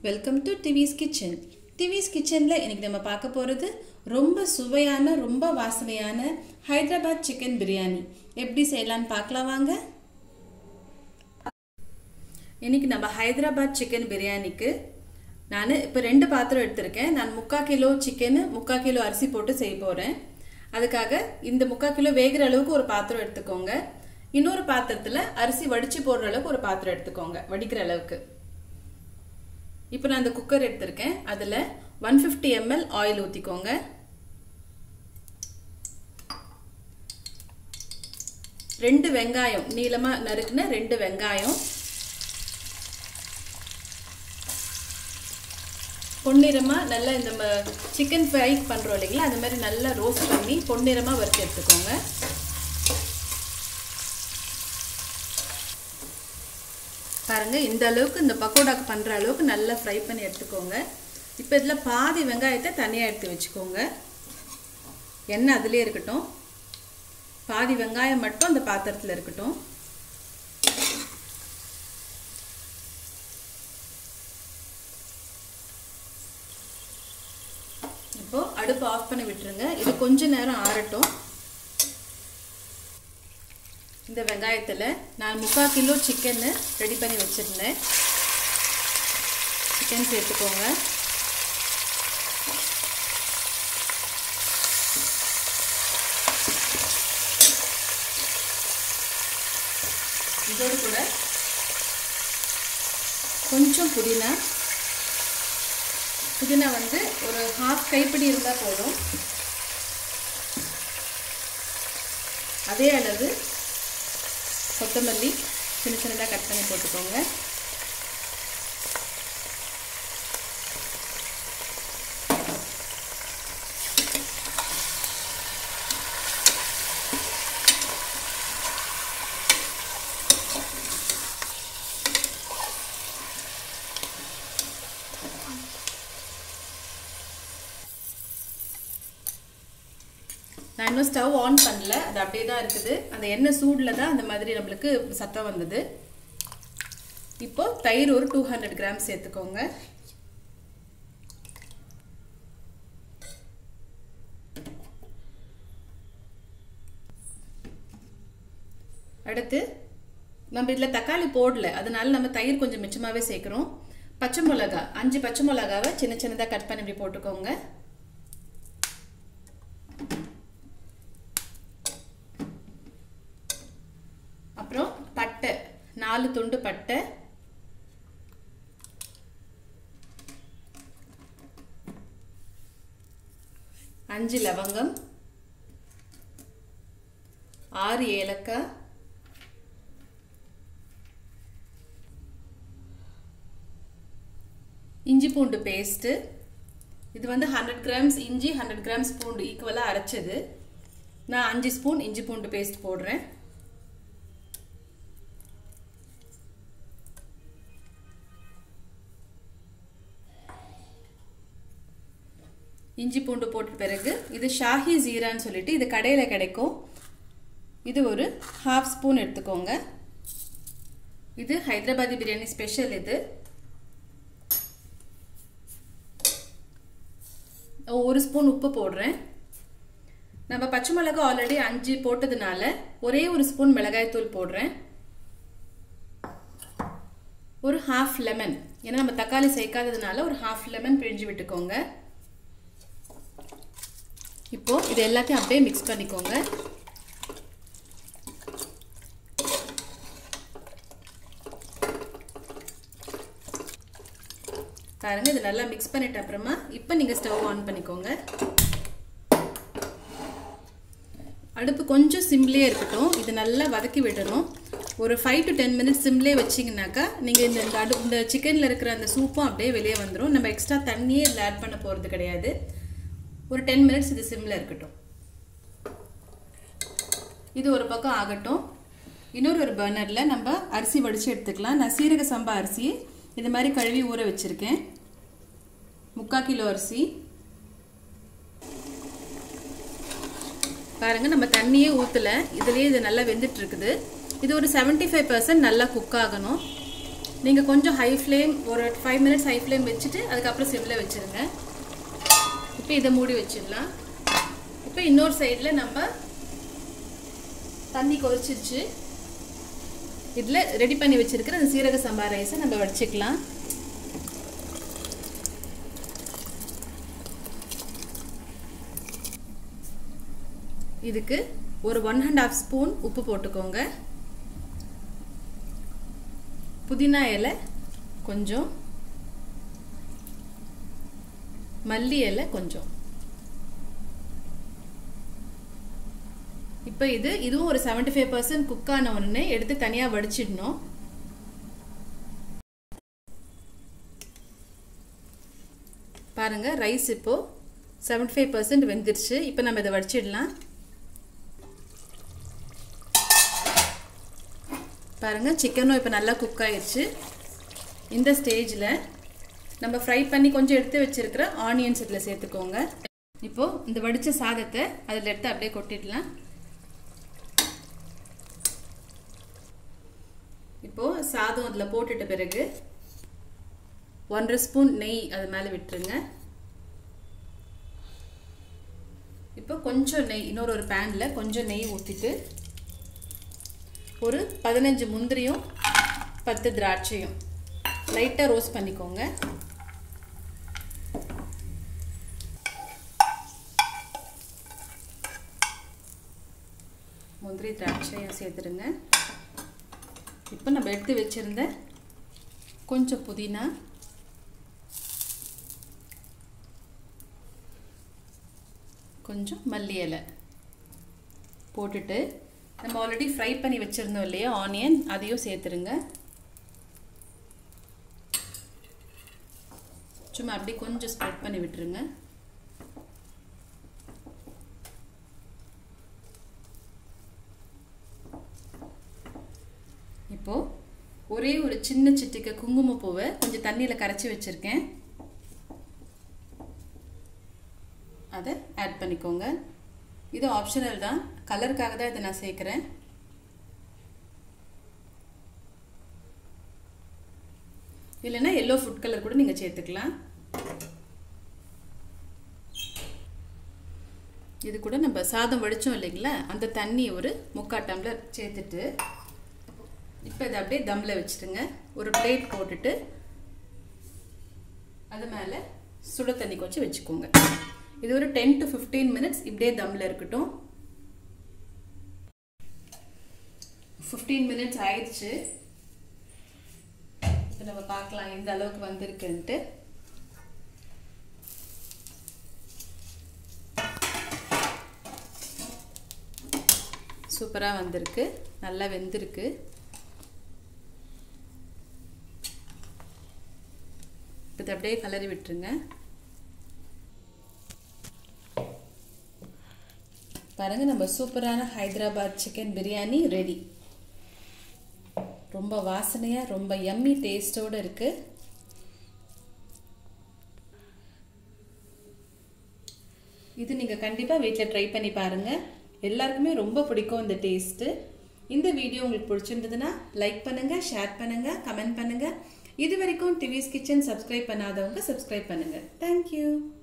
Welcome to Divi's kitchen. Divi's கிச்சனில் இன்றைக்கி நம்ம பார்க்க போகிறது ரொம்ப சுவையான ரொம்ப வாசனையான ஹைதராபாத் சிக்கன் பிரியாணி எப்படி செய்யலான்னு பார்க்கலாம் வாங்க. இன்றைக்கி நம்ம ஹைதராபாத் சிக்கன் பிரியாணிக்கு நான் இப்போ 2 பாத்திரம் எடுத்திருக்கேன். நான் 3/4 கிலோ சிக்கனு 3/4 கிலோ அரிசி போட்டு செய்ய போகிறேன். அதுக்காக இந்த 3/4 கிலோ வேகிற அளவுக்கு ஒரு பாத்திரம் எடுத்துக்கோங்க. இன்னொரு பாத்திரத்தில் அரிசி வடித்து போடுற அளவுக்கு ஒரு பாத்திரம் எடுத்துக்கோங்க, வடிக்கிற அளவுக்கு. இப்போ நான் அந்த குக்கர் எடுத்திருக்கேன். அதில் 150 ml ஆயில் ஊற்றிக்கோங்க. ரெண்டு வெங்காயம் நீளமாக நறுக்குன 2 வெங்காயம் பொன்னிறமாக நல்லா இந்த சிக்கன் ஃப்ரை பண்ணுறோம் இல்லைங்களா, அது மாதிரி நல்லா ரோஸ்ட் பண்ணி பொன்னிறமாக வறுத்து எடுத்துக்கோங்க. பாருங்க, இந்த அளவுக்கு இந்த பக்கோடாக்கு பண்ணுற அளவுக்கு நல்லா ஃப்ரை பண்ணி எடுத்துக்கோங்க. இப்போ இதில் பாதி வெங்காயத்தை தனியாக எடுத்து வச்சுக்கோங்க. எண்ணெய் அதிலே இருக்கட்டும். பாதி வெங்காயம் மட்டும் அந்த பாத்திரத்தில் இருக்கட்டும். இப்போ அடுப்பு ஆஃப் பண்ணி விட்டுருங்க. இது கொஞ்ச நேரம் ஆறட்டும். இந்த வெங்காயத்தில் நான் 3/4 கிலோ சிக்கன் ரெடி பண்ணி வச்சுருந்தேன். சிக்கன் சேர்த்துக்கோங்க. இதோடு கூட கொஞ்சம் புதினா வந்து ஒரு 1/2 கைப்பிடி இருந்தால் போதும். அதே அளவு கொத்தமல்லி சின்ன சின்னதாக கட் பண்ணி போட்டுக்கோங்க. நான் இன்னும் ஸ்டவ் ஆன் பண்ணல, அது அப்படியே தான் இருக்குது. அந்த எண்ணெய் சூடில் தான் அந்த மாதிரி நம்மளுக்கு சத்தம் வந்தது. இப்போ தயிர் ஒரு 200 கிராம் சேர்த்துக்கோங்க. அடுத்து நம்ம இதில் தக்காளி போடல, அதனால நம்ம தயிர் கொஞ்சம் மிச்சமாகவே சேர்க்குறோம். பச்சை மிளகா 5 பச்சை மிளகாவை சின்ன சின்னதாக கட் பண்ணி இப்படி போட்டுக்கோங்க. அப்புறம் பட்டை 4 துண்டு பட்டை, 5 லவங்கம், 6 ஏலக்காய், இஞ்சி பூண்டு பேஸ்ட்டு. இது வந்து 100 கிராம்ஸ் இஞ்சி 100 கிராம்ஸ் பூண்டு ஈக்குவலாக அரைச்சது. நான் 5 ஸ்பூன் இஞ்சி பூண்டு பேஸ்ட் போடுறேன். இஞ்சி பூண்டு போட்ட பிறகு இது ஷாஹி ஜீரான்னு சொல்லிட்டு இது கடையில் கிடைக்கும். இது ஒரு 1/2 ஸ்பூன் எடுத்துக்கோங்க. இது ஹைதராபாதி பிரியாணி ஸ்பெஷல். இது 1 ஸ்பூன் உப்பு போடுறேன். நம்ம பச்சை மிளகாய் ஆல்ரெடி 5 போட்டதுனால ஒரே 1 ஸ்பூன் மிளகாய் தூள் போடுறேன். ஒரு 1/2 லெமன், ஏன்னா நம்ம தக்காளி சேர்க்காததுனால ஒரு 1/2 லெமன் பிழிஞ்சு விட்டுக்கோங்க. இப்போ இது எல்லாத்தையும் அப்படியே மிக்ஸ் பண்ணிக்கோங்க. பாருங்க, இது நல்லா மிக்ஸ் பண்ணிட்ட அப்புறமா இப்போ நீங்கள் ஸ்டவ் ஆன் பண்ணிக்கோங்க. அடுப்பு கொஞ்சம் சிம்லேயே இருக்கட்டும். இது நல்லா வதக்கி விடணும். ஒரு 5 to 10 மினிட்ஸ் சிம்லேயே வச்சிங்கனாக்கா நீங்கள் இந்த சிக்கனில் இருக்கிற அந்த சூப்பும் அப்படியே வெளியே வந்துடும். நம்ம எக்ஸ்ட்ரா தண்ணியே இதில் ஆட் பண்ண போகிறது கிடையாது. ஒரு 10 மினிட்ஸ் இது சிம்மில் இருக்கட்டும். இது ஒரு பக்கம் ஆகட்டும். இன்னொரு பர்னரில் நம்ம அரிசி வடித்து எடுத்துக்கலாம். நான் சீரக சம்பா அரிசி இது மாதிரி கழுவி ஊற வச்சுருக்கேன். 3/4 கிலோ அரிசி. பாருங்கள், நம்ம தண்ணியே ஊற்றலை, இதுலேயே இது நல்லா வெந்துட்டு இருக்குது. இது ஒரு 75% நல்லா குக் ஆகணும். நீங்கள் கொஞ்சம் ஹை ஃப்ளேம் ஒரு 5 மினிட்ஸ் ஹை ஃப்ளேம் வச்சுட்டு அதுக்கப்புறம் சிம்மில் வச்சுருங்க. இப்போ இதை மூடி வச்சிடலாம். இப்போ இன்னொரு சைடில் நம்ம தண்ணி கொதிச்சிருச்சு. இதில் ரெடி பண்ணி வச்சுருக்கிற அந்த சீரக சம்பா ரைஸை நம்ம வடிச்சிக்கலாம். இதுக்கு ஒரு 1½ ஸ்பூன் உப்பு போட்டுக்கோங்க. புதினா இலை கொஞ்சம், மல்லி இலை கொஞ்சம். இப்போ இதுவும் ஒரு 75% குக் ஆன உடனே எடுத்து தனியாக வடிச்சிடணும். பாருங்க ரைஸ் இப்போ 75% வெந்துருச்சு. இப்போ நம்ம இதை வடிச்சிடலாம். பாருங்க சிக்கனும் இப்போ நல்லா குக் ஆயிடுச்சு. இந்த ஸ்டேஜில் நம்ம ஃப்ரை பண்ணி கொஞ்சம் எடுத்து வச்சிருக்கிற ஆனியன்ஸ் இதில் சேர்த்துக்கோங்க. இப்போ இந்த வடித்த சாதத்தை அதில் எடுத்து அப்படியே கொட்டிடலாம். இப்போ சாதம் அதில் போட்டுட்ட பிறகு 1½ ஸ்பூன் நெய் அது மேலே விட்டுருங்க. இப்போ கொஞ்சம் நெய் இன்னொரு பேனில் கொஞ்சம் நெய் ஊற்றிட்டு ஒரு 15 முந்திரியும் 10 திராட்சையும் லைட்டாக ரோஸ்ட் பண்ணிக்கோங்க. முந்திரி திராட்சையும் சேர்த்துருங்க. இப்போ நம்ம எடுத்து வச்சிருந்த கொஞ்சம் புதினா, கொஞ்சம் மல்லி இலை போட்டுட்டு நம்ம ஆல்ரெடி ஃப்ரை பண்ணி வச்சுருந்தோம் இல்லையா ஆனியன், அதையும் சேர்த்துருங்க. சும்மா அப்படி கொஞ்சம் ஸ்ப்ரெட் பண்ணி விட்டுருங்க. இப்போது ஒரே ஒரு சின்ன சிட்டிகை குங்குமப்பூவை கொஞ்சம் தண்ணியில் கரைச்சி வச்சுருக்கேன், அதை ஆட் பண்ணிக்கோங்க. இது ஆப்ஷனல் தான், கலருக்காக தான் இதை நான் சேர்க்குறேன். இல்லைன்னா எல்லோ ஃபுட் கலர் கூட நீங்கள் சேர்த்துக்கலாம். இது கூட நம்ம சாதம் வடித்தோம் இல்லைங்களா, அந்த தண்ணி ஒரு 3/4 டம்ளர் சேர்த்துட்டு இப்போ இதை அப்படியே தம்மில் வச்சுட்டுங்க. ஒரு பிளேட் போட்டுட்டு அது மேலே சுட தண்ணி கொஞ்சம் வச்சுக்கோங்க. இது ஒரு 10 to 15 மினிட்ஸ் இப்படியே தம்மில் இருக்கட்டும். 15 மினிட்ஸ் ஆயிடுச்சு. இப்போ நம்ம பார்க்கலாம் எந்த அளவுக்கு வந்திருக்குன்ட்டு. சூப்பராக வந்திருக்கு, நல்லா வெந்திருக்கு. இதை அப்படியே கலரி விட்டுருங்க. பாருங்க நம்ம சூப்பரான ஹைதராபாத் சிக்கன் பிரியாணி ரெடி. ரொம்ப வாசனையாக ரொம்ப யம்மி டேஸ்டோடு இருக்குது. இது நீங்கள் கண்டிப்பாக வீட்டில் ட்ரை பண்ணி பாருங்கள். எல்லாருக்குமே ரொம்ப பிடிக்கும் இந்த டேஸ்ட்டு. இந்த வீடியோ உங்களுக்கு பிடிச்சிருந்ததுன்னா லைக் பண்ணுங்கள், ஷேர் பண்ணுங்கள், கமெண்ட் பண்ணுங்கள். இது வரைக்கும் டிவிஸ் கிச்சன் சப்ஸ்கிரைப் பண்ணாதவங்க சப்ஸ்கிரைப் பண்ணுங்கள். தேங்க்யூ.